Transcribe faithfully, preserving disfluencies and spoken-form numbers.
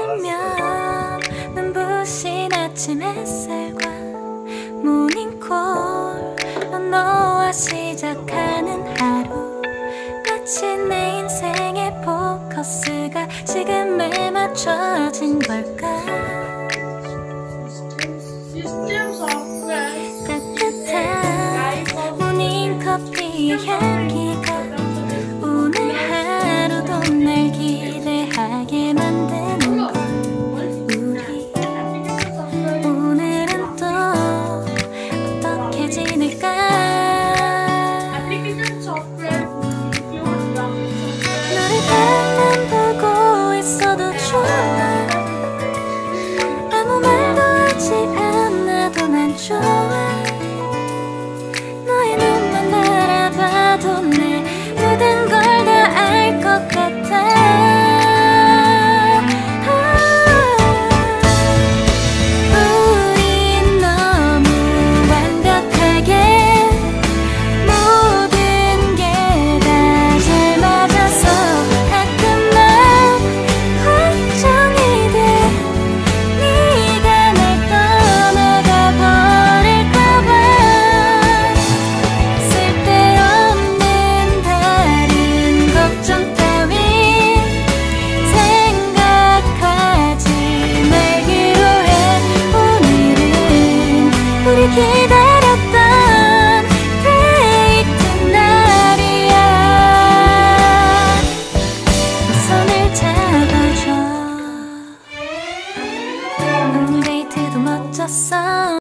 않으면 눈부신 아침 햇살과 모닝콜로 너와 시작하는 하루, 마치 내 인생의 포커스가 지금에 맞춰진 걸까. 따뜻한 모닝커피의 향기가 오늘 하루도 날 기대하게 만드는 걸. 우리 오늘은 또 어떻게 지낼까. 너를 가만 보고 있어도 좋아.